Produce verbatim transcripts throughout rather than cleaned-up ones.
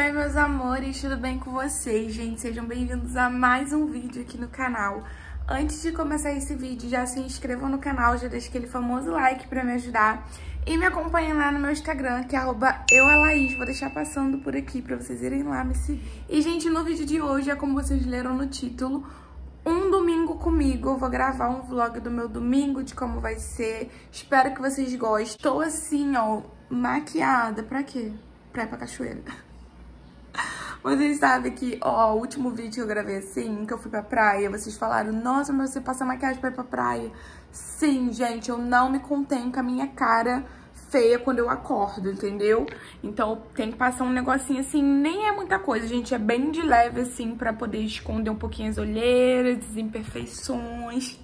oi, meus amores, tudo bem com vocês, gente? Sejam bem-vindos a mais um vídeo aqui no canal. Antes de começar esse vídeo, já se inscrevam no canal, já deixa aquele famoso like pra me ajudar. E me acompanhem lá no meu Instagram, que é arroba eualaís. Vou deixar passando por aqui pra vocês irem lá me seguir. E, gente, no vídeo de hoje, é como vocês leram no título, um domingo comigo. Eu vou gravar um vlog do meu domingo, de como vai ser. Espero que vocês gostem. Tô assim, ó, maquiada. Pra quê? Pra ir pra cachoeira. Vocês sabem que, ó, o último vídeo que eu gravei assim, que eu fui pra praia, vocês falaram, nossa, mas você passa maquiagem pra ir pra praia. Sim, gente, eu não me contenho com a minha cara feia quando eu acordo, entendeu? Então, tem que passar um negocinho assim, nem é muita coisa, gente, é bem de leve, assim, pra poder esconder um pouquinho as olheiras, as imperfeições.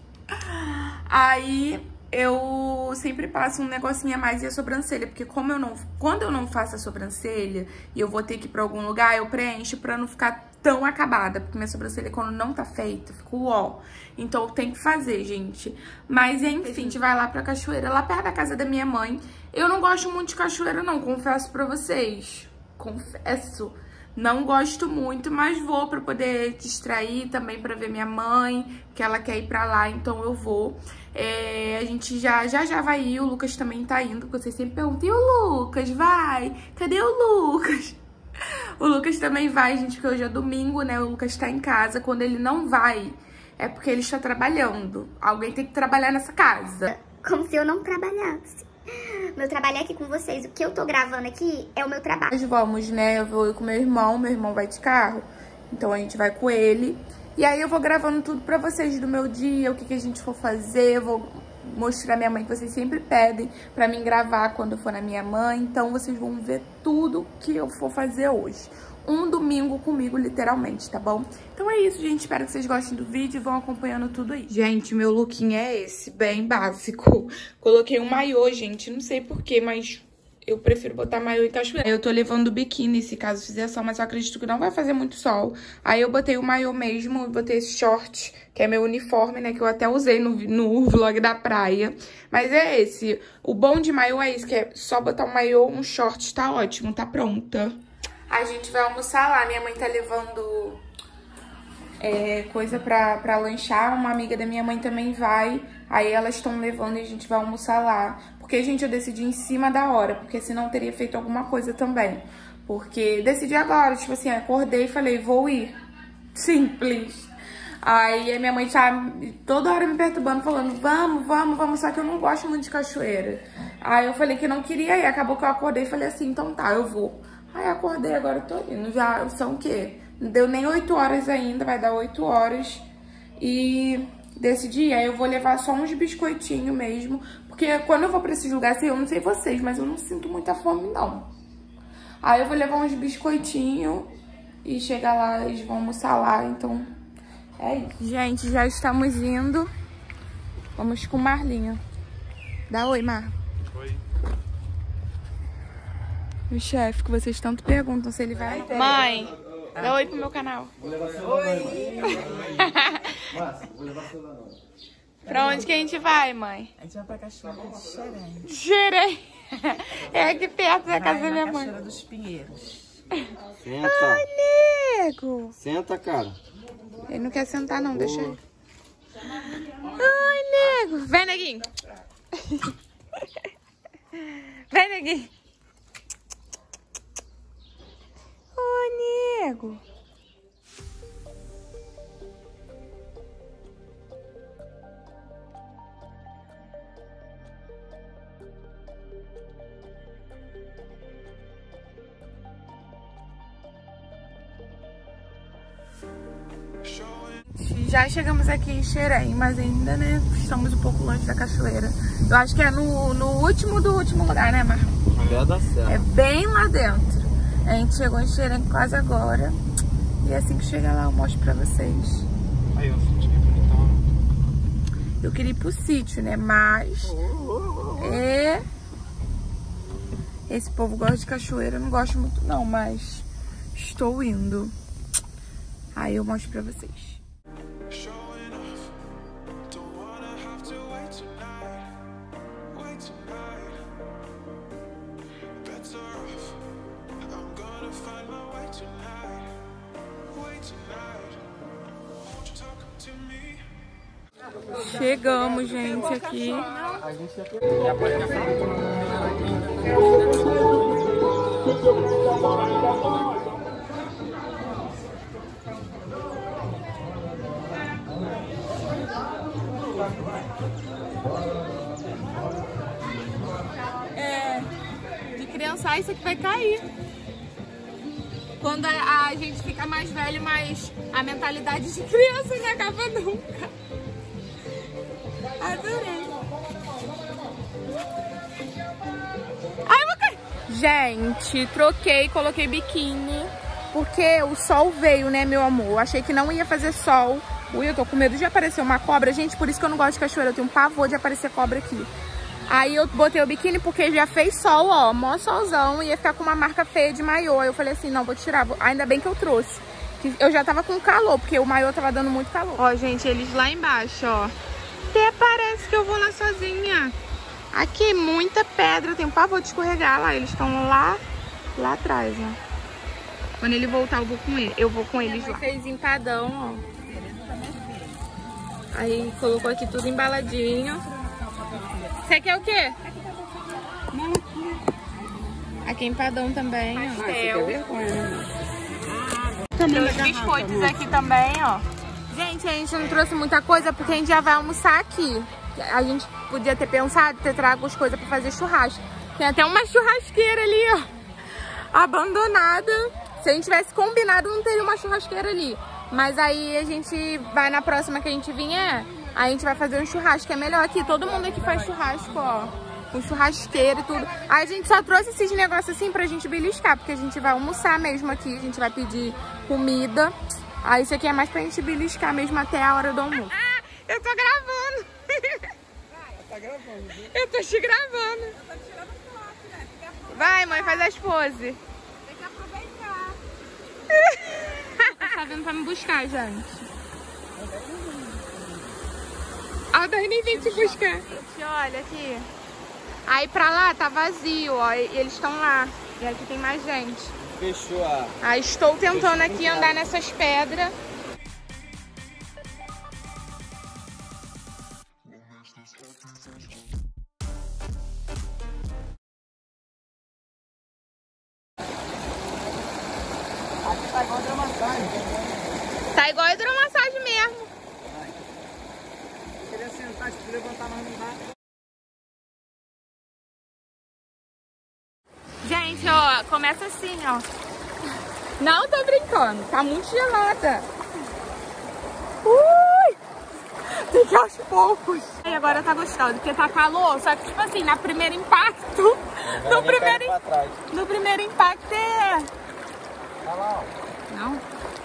Aí, eu sempre passo um negocinho a mais e a sobrancelha, porque como eu não, quando eu não faço a sobrancelha e eu vou ter que ir pra algum lugar, eu preencho pra não ficar tão acabada, porque minha sobrancelha quando não tá feita, fica uó. Então eu tenho que fazer, gente. Mas enfim, a gente vai lá pra cachoeira, lá perto da casa da minha mãe. Eu não gosto muito de cachoeira não, confesso pra vocês. Confesso. Não gosto muito, mas vou pra poder distrair, também pra ver minha mãe, que ela quer ir pra lá, então eu vou. É, a gente já, já já vai ir, o Lucas também tá indo, porque vocês sempre perguntam, e o Lucas, vai? Cadê o Lucas? O Lucas também vai, gente, porque hoje é domingo, né? O Lucas tá em casa, quando ele não vai, é porque ele está trabalhando. Alguém tem que trabalhar nessa casa. Como se eu não trabalhasse. Meu trabalho é aqui com vocês. O que eu tô gravando aqui é o meu trabalho. Nós vamos, né? Eu vou com meu irmão. Meu irmão vai de carro. Então a gente vai com ele. E aí eu vou gravando tudo pra vocês do meu dia. O que, que a gente for fazer. Eu vou mostrar a minha mãe, que vocês sempre pedem pra mim gravar quando eu for na minha mãe. Então vocês vão ver tudo que eu for fazer hoje. Um domingo comigo, literalmente, tá bom? Então é isso, gente. Espero que vocês gostem do vídeo e vão acompanhando tudo aí. Gente, meu lookinho é esse, bem básico. Coloquei um maiô, gente. Não sei porquê, mas eu prefiro botar maiô em cachoeira. Eu tô levando biquíni, se caso fizer sol, mas eu acredito que não vai fazer muito sol. Aí eu botei o maiô mesmo, botei esse short, que é meu uniforme, né? Que eu até usei no, no vlog da praia. Mas é esse. O bom de maiô é isso, que é só botar um maiô, um short, tá ótimo, tá pronta. A gente vai almoçar lá, minha mãe tá levando é, coisa pra, pra lanchar, uma amiga da minha mãe também vai, aí elas estão levando e a gente vai almoçar lá. Porque, gente, eu decidi em cima da hora, porque senão eu teria feito alguma coisa também. Porque decidi agora, tipo assim, acordei e falei, vou ir. Simples. Aí a minha mãe tá toda hora me perturbando, falando, vamos, vamos, vamos, só que eu não gosto muito de cachoeira. Aí eu falei que não queria ir, acabou que eu acordei e falei assim, então tá, eu vou. Aí acordei, agora eu tô indo. Já são o quê? Não deu nem oito horas ainda, vai dar oito horas. E decidi, aí eu vou levar só uns biscoitinhos mesmo. Porque quando eu vou pra esses lugares, assim, eu não sei vocês, mas eu não sinto muita fome, não. Aí eu vou levar uns biscoitinhos e chegar lá, eles vão almoçar lá, então é isso. Gente, já estamos indo. Vamos com o Marlinho. Dá oi, Mar. Oi. O chefe, que vocês tanto perguntam se ele vai... Mãe, dá oi pro meu canal. Vou levar seu oi! Márcia, vou levar seu nome. Pra onde que a gente vai, mãe? A gente vai pra Cachoeira de Xerém. Xerém! É aqui perto da casa da minha mãe. Cachoeira dos Pinheiros. Senta. Ai, nego! Senta, cara. Ele não quer sentar, não, deixa ele. Ai, nego! Vem, neguinho! Vem, neguinho! Ô, nego! Já chegamos aqui em Xerém, mas ainda, né, estamos um pouco longe da cachoeira. Eu acho que é no, no último do último lugar, né, Mar? Pé da serra. É bem lá dentro. A gente chegou em Xerém quase agora. E assim que chegar lá eu mostro pra vocês. Aí, ó, sítio que bonitão. Eu queria ir pro sítio, né, mas... É... Esse povo gosta de cachoeira, eu não gosto muito não, mas... Estou indo. Aí eu mostro pra vocês. I'm gonna find my way Chegamos, gente, aqui. É, de criançar isso aqui vai cair. Quando a, a gente fica mais velho, mas a mentalidade de criança não acaba nunca. Adorei. Ai, vou cair. Gente, troquei, coloquei biquíni, porque o sol veio, né, meu amor? Eu achei que não ia fazer sol. Ui, eu tô com medo de aparecer uma cobra. Gente, por isso que eu não gosto de cachoeira. Eu tenho um pavor de aparecer cobra aqui. Aí eu botei o biquíni porque já fez sol, ó. Mó solzão. Ia ficar com uma marca feia de maiô. Aí eu falei assim, não, vou tirar. Ainda bem que eu trouxe. Eu já tava com calor, porque o maiô tava dando muito calor. Ó, gente, eles lá embaixo, ó. Até parece que eu vou lá sozinha. Aqui, muita pedra. Eu tenho pavor de escorregar lá. Eles estão lá, lá atrás, ó. Quando ele voltar, eu vou com ele. Eu vou com eles lá. Fez empadão, ó. Aí colocou aqui tudo embaladinho. Você quer o quê? Aqui empadão também, ó. Pastel. Tem os biscoitos aqui também, ó. Gente, a gente não trouxe muita coisa porque a gente já vai almoçar aqui. A gente podia ter pensado ter trago as coisas pra fazer churrasco. Tem até uma churrasqueira ali, ó, abandonada. Se a gente tivesse combinado, não teria uma churrasqueira ali. Mas aí a gente vai na próxima que a gente vier, aí a gente vai fazer um churrasco, é melhor aqui. Todo mundo aqui faz churrasco, ó, com churrasqueira e tudo. Aí a gente só trouxe esses negócios assim pra gente beliscar, porque a gente vai almoçar mesmo aqui, a gente vai pedir comida. Aí isso aqui é mais pra gente beliscar mesmo até a hora do almoço. Ah, eu tô gravando. Tá gravando, viu? Eu tô te gravando. Eu tô tirando foto, né? Vai, mãe, faz as poses. Tem que aproveitar. Tá vindo pra me buscar, gente. A Dani nem vem te buscar. Gente, olha aqui. Aí pra lá tá vazio, ó. E eles estão lá. E aqui tem mais gente. Fechou a... Aí estou tentando aqui andar nessas pedras. Tá igual a hidromassagem. Tá igual a hidromassagem mesmo. Eu queria sentar, se levantar, mas não dá. Gente, ó, começa assim, ó. Não tô brincando, tá muito gelada. Ui! Tem que ir aos poucos. E agora tá gostoso, porque tá calor, só que tipo assim, na primeiro impacto, no primeiro, no primeiro impacto é... Tá lá, ó. Não?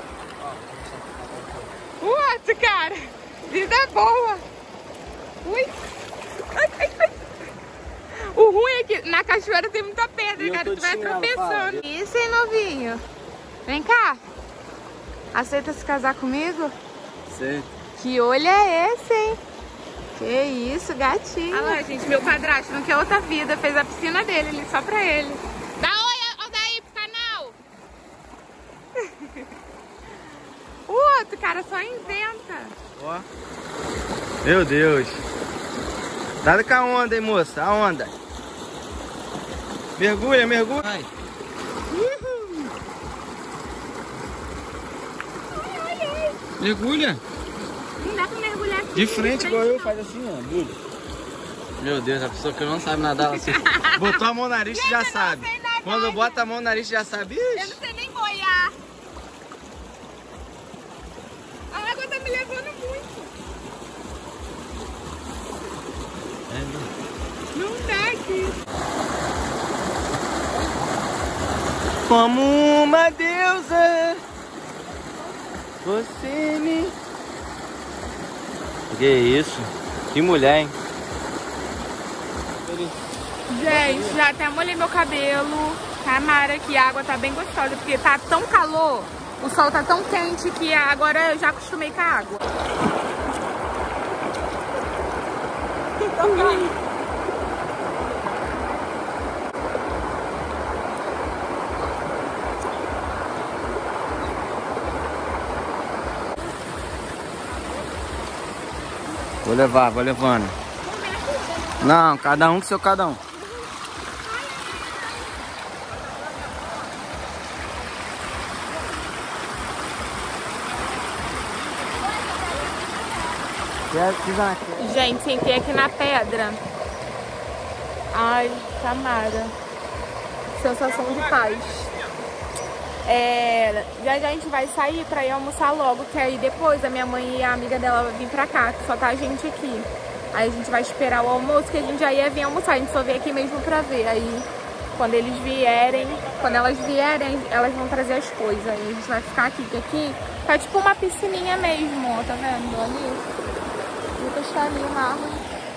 O outro, cara. Vida boa. Ui. Ai, ai, ai. O ruim é que na cachoeira tem muita pedra, cara. Tu vai tropeçando. Isso, hein, novinho? Vem cá. Aceita se casar comigo? Sei. Que olho é esse, hein? Que isso, gatinho. Olha lá, gente, meu padrasto não quer outra vida. Fez a piscina dele ali, só pra ele. Dá oi, ó, daí pro canal. O outro, cara, só inventa. Ó. Meu Deus. Nada com a onda, hein, moça? A onda. Mergulha, mergulha. Vai. Uhum. Ai, ai, ai. Mergulha. Não dá pra mergulhar aqui. De frente, igual eu, faz assim, ó. Duro. Meu Deus, a pessoa que não sabe nadar, ela assim. Botou a mão no nariz, já sabe. Quando bota a mão no nariz, já sabe. Eu não sei nem boiar. A água tá me levando muito. É, não dá aqui. Como uma deusa, você me... Que isso? Que mulher, hein? Gente, já até molhei meu cabelo. Tá mara aqui, a água tá bem gostosa, porque tá tão calor, o sol tá tão quente que agora eu já acostumei com a água. Uhum. Vou levar, vou levando. Não, cada um com seu cada um. Gente, sentei aqui na pedra. Ai, Samara. Sensação de paz. É, já já a gente vai sair pra ir almoçar logo, que aí depois a minha mãe e a amiga dela vai vir pra cá, que só tá a gente aqui. Aí a gente vai esperar o almoço, que a gente já ia vir almoçar, a gente só veio aqui mesmo pra ver. Aí quando eles vierem, quando elas vierem, elas vão trazer as coisas. Aí a gente vai ficar aqui, que aqui tá tipo uma piscininha mesmo, ó, tá vendo? Ali. Lucas tá ali, uma árvore.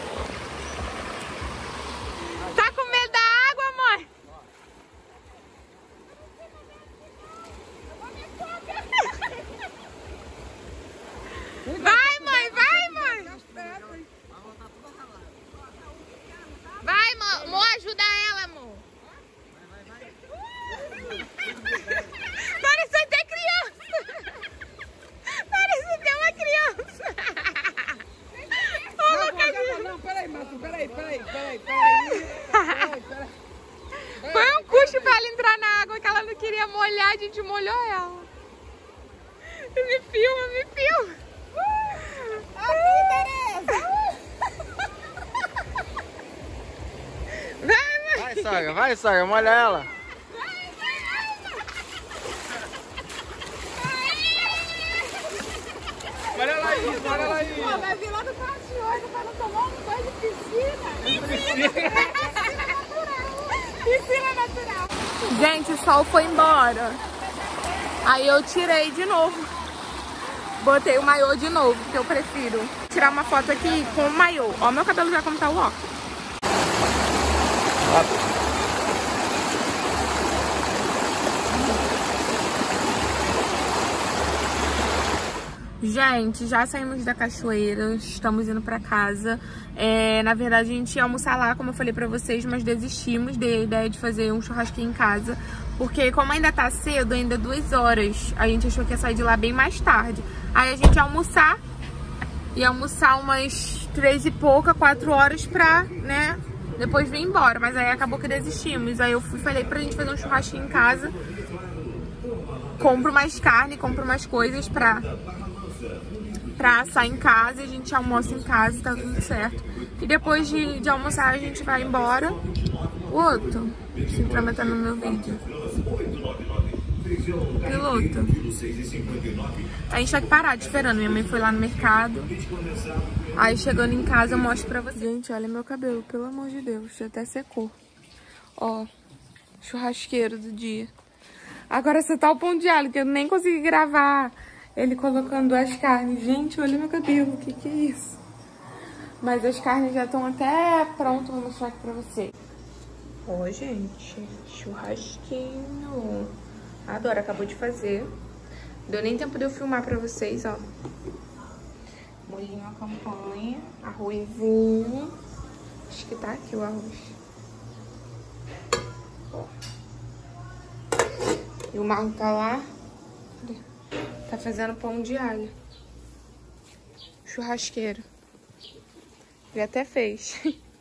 Tá com medo da água, mãe? Vai, mãe, vai, mãe. Vai, amor, ajuda ela, amor. Parece até criança. Parece até uma criança. Não, peraí, Márcio, peraí, peraí, peraí, peraí, peraí. Foi um custo pra ela entrar na água, que ela não queria molhar, a gente molhou ela. Me filma, me filma. Aqui, Tereza. Vai, vai, sogra, vai, sogra, molha ela. Olha ela aí, olha ela aí. Pô, vai vir lá do Pacioso pra não tomar um banho de piscina. Piscina natural. Piscina natural. Gente, o sol foi embora. Aí eu tirei de novo. Botei o maiô de novo, porque eu prefiro tirar uma foto aqui com o maiô. Ó, meu cabelo já como tá o ó. Gente, já saímos da cachoeira, estamos indo pra casa. É, na verdade, a gente ia almoçar lá, como eu falei pra vocês, mas desistimos da ideia de fazer um churrasquinho em casa. Porque como ainda tá cedo, ainda duas horas, a gente achou que ia sair de lá bem mais tarde. Aí a gente ia almoçar, ia almoçar umas três e pouca, quatro horas pra, né, depois vir embora. Mas aí acabou que desistimos. Aí eu fui, falei pra gente fazer um churrasquinho em casa. Compro mais carne, compro mais coisas pra... pra assar em casa, a gente almoça em casa e tá tudo certo. E depois de, de almoçar a gente vai embora. O outro se intrometendo no meu vídeo. Piloto. A gente tá aqui parado esperando. Minha mãe foi lá no mercado. Aí chegando em casa eu mostro pra vocês. Gente, olha meu cabelo, pelo amor de Deus, já até secou. Ó, churrasqueiro do dia. Agora você tá o pão de alho, que eu nem consegui gravar ele colocando as carnes. Gente, olha meu cabelo, o que que é isso? Mas as carnes já estão até prontas, vou mostrar aqui pra vocês. Ó, gente, churrasquinho. Adoro, acabou de fazer. Deu nem tempo de eu filmar pra vocês, ó. Molhinho à campanha, arrozinho. Acho que tá aqui o arroz. Ó. E o Marco tá lá. Tá fazendo pão de alho. Churrasqueiro. Ele até fez.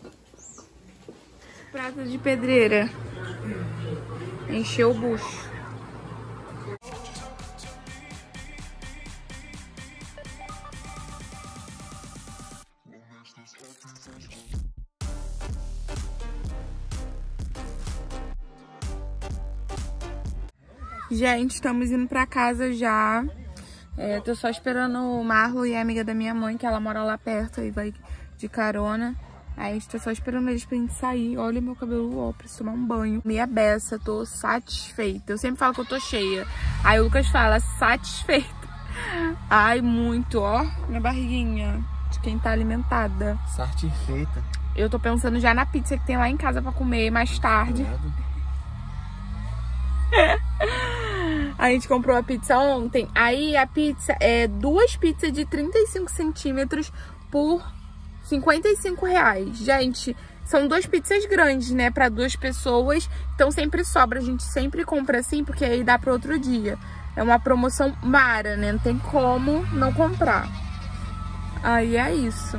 Prato de pedreira. Encheu o bucho. Gente, estamos indo pra casa já. É, tô só esperando o Marlon e a amiga da minha mãe, que ela mora lá perto e vai de carona. Aí a gente tá só esperando eles pra gente sair. Olha meu cabelo, ó, preciso tomar um banho. Meia beça, tô satisfeita. Eu sempre falo que eu tô cheia. Aí o Lucas fala, satisfeita. Ai, muito, ó, minha barriguinha de quem tá alimentada. Satisfeita. Eu tô pensando já na pizza que tem lá em casa pra comer mais tarde. A gente comprou a pizza ontem. Aí a pizza é duas pizzas de trinta e cinco centímetros por cinquenta e cinco reais. Gente, são duas pizzas grandes, né? Pra duas pessoas. Então sempre sobra. A gente sempre compra assim, porque aí dá pro outro dia. É uma promoção mara, né? Não tem como não comprar. Aí é isso.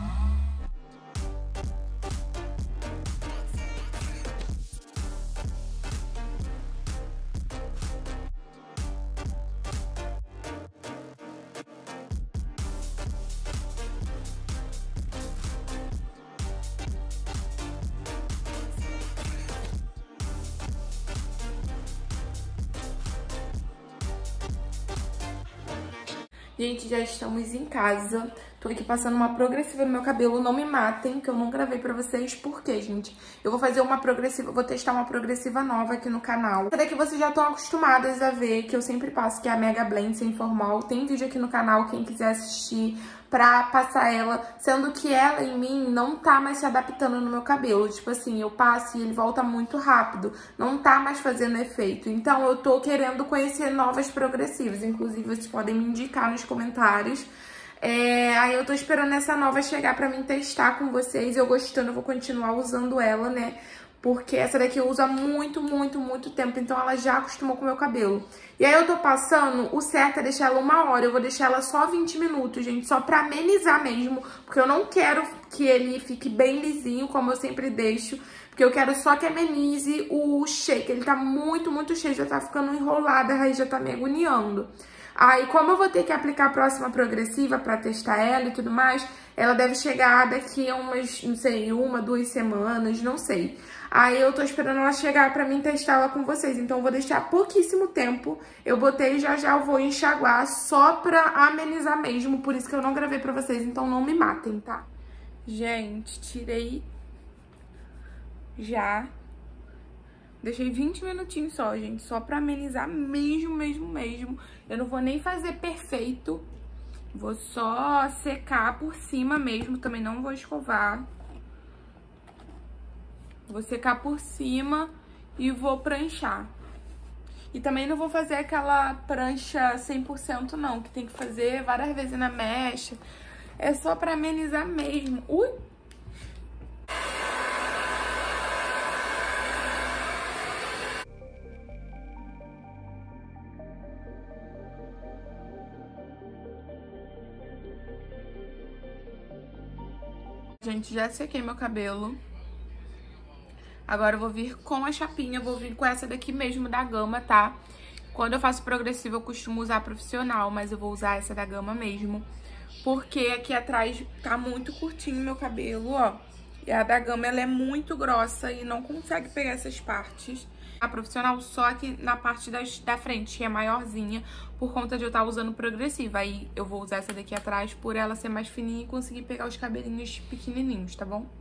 Gente, já estamos em casa. Tô aqui passando uma progressiva no meu cabelo. Não me matem, que eu não gravei pra vocês. Por quê, gente? Eu vou fazer uma progressiva, vou testar uma progressiva nova aqui no canal. Essa daqui vocês já estão acostumadas a ver, que eu sempre passo, que é a Mega Blend Sem Formal. Tem vídeo aqui no canal, quem quiser assistir, pra passar ela. Sendo que ela, em mim, não tá mais se adaptando no meu cabelo. Tipo assim, eu passo e ele volta muito rápido. Não tá mais fazendo efeito. Então, eu tô querendo conhecer novas progressivas. Inclusive, vocês podem me indicar nos comentários. É, aí eu tô esperando essa nova chegar pra mim testar com vocês. Eu gostando, eu vou continuar usando ela, né? Porque essa daqui eu uso há muito, muito, muito tempo. Então ela já acostumou com o meu cabelo. E aí eu tô passando, o certo é deixar ela uma hora. Eu vou deixar ela só vinte minutos, gente. Só pra amenizar mesmo. Porque eu não quero que ele fique bem lisinho, como eu sempre deixo. Porque eu quero só que amenize o shake. Ele tá muito, muito cheio. Já tá ficando enrolado, a raiz já tá me agoniando. Aí, como eu vou ter que aplicar a próxima progressiva pra testar ela e tudo mais, ela deve chegar daqui a umas, não sei, uma, duas semanas, não sei. Aí eu tô esperando ela chegar pra mim testar ela com vocês. Então eu vou deixar pouquíssimo tempo. Eu botei e já já eu vou enxaguar só pra amenizar mesmo. Por isso que eu não gravei pra vocês, então não me matem, tá? Gente, tirei já. Deixei vinte minutinhos só, gente, só pra amenizar mesmo, mesmo, mesmo. Eu não vou nem fazer perfeito, vou só secar por cima mesmo, também não vou escovar. Vou secar por cima e vou pranchar. E também não vou fazer aquela prancha cem por cento não, que tem que fazer várias vezes na mecha. É só pra amenizar mesmo. Ui! Gente, já sequei meu cabelo. Agora eu vou vir com a chapinha, vou vir com essa daqui mesmo da Gama, tá? Quando eu faço progressiva eu costumo usar profissional, mas eu vou usar essa da Gama mesmo. Porque aqui atrás tá muito curtinho meu cabelo, ó. E a da Gama, ela é muito grossa e não consegue pegar essas partes. A profissional só aqui na parte das, da frente, que é maiorzinha, por conta de eu estar usando progressiva. Aí eu vou usar essa daqui atrás por ela ser mais fininha e conseguir pegar os cabelinhos pequenininhos, tá bom?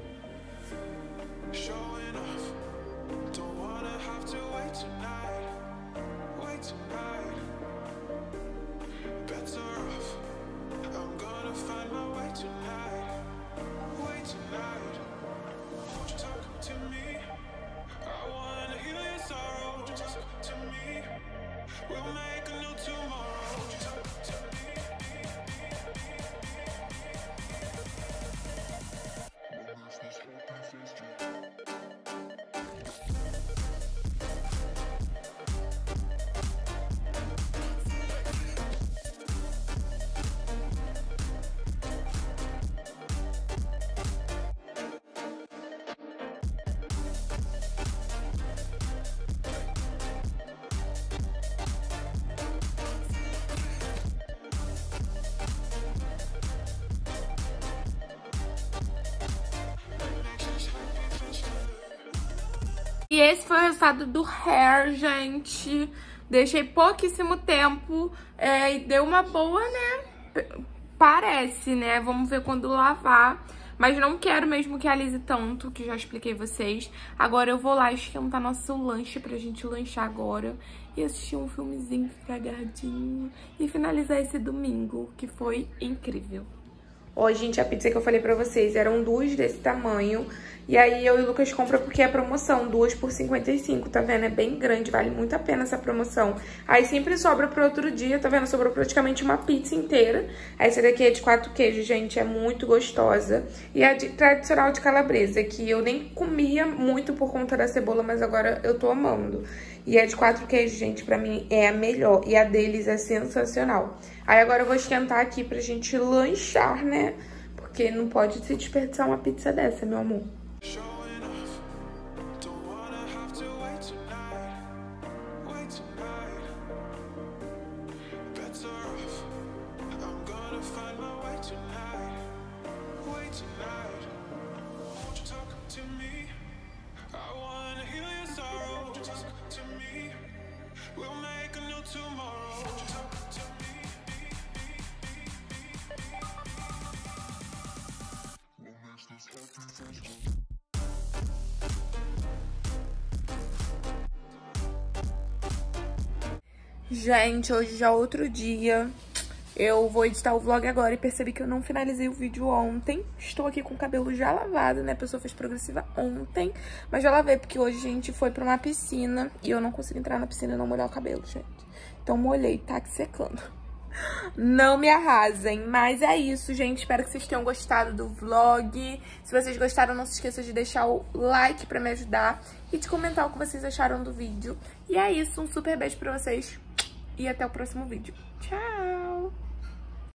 E esse foi o resultado do hair, gente. Deixei pouquíssimo tempo é, e deu uma boa, né? Parece, né? Vamos ver quando lavar. Mas não quero mesmo que alise tanto, que já expliquei vocês. Agora eu vou lá esquentar nosso lanche pra gente lanchar agora. E assistir um filmezinho fragadinho. E finalizar esse domingo, que foi incrível. Ó, gente, a pizza que eu falei pra vocês eram duas desse tamanho. E aí eu e o Lucas compram porque é promoção, duas por cinquenta e cinco, tá vendo? É bem grande, vale muito a pena essa promoção. Aí sempre sobra pro outro dia, tá vendo? Sobrou praticamente uma pizza inteira. Essa daqui é de quatro queijos, gente, é muito gostosa. E a de, tradicional de calabresa, que eu nem comia muito por conta da cebola, mas agora eu tô amando. E a de quatro queijos, gente, pra mim é a melhor. E a deles é sensacional. Aí agora eu vou esquentar aqui pra gente lanchar, né? Porque não pode se desperdiçar uma pizza dessa, meu amor. Gente, hoje já é outro dia. Eu vou editar o vlog agora e percebi que eu não finalizei o vídeo ontem. Estou aqui com o cabelo já lavado, né? A pessoa fez progressiva ontem, mas já lavei porque hoje a gente foi pra uma piscina e eu não consegui entrar na piscina e não molhar o cabelo, gente. Então molhei, tá aqui secando. Não me arrasem, mas é isso, gente. Espero que vocês tenham gostado do vlog. Se vocês gostaram, não se esqueçam de deixar o like pra me ajudar e de comentar o que vocês acharam do vídeo. E é isso, um super beijo pra vocês e até o próximo vídeo. Tchau!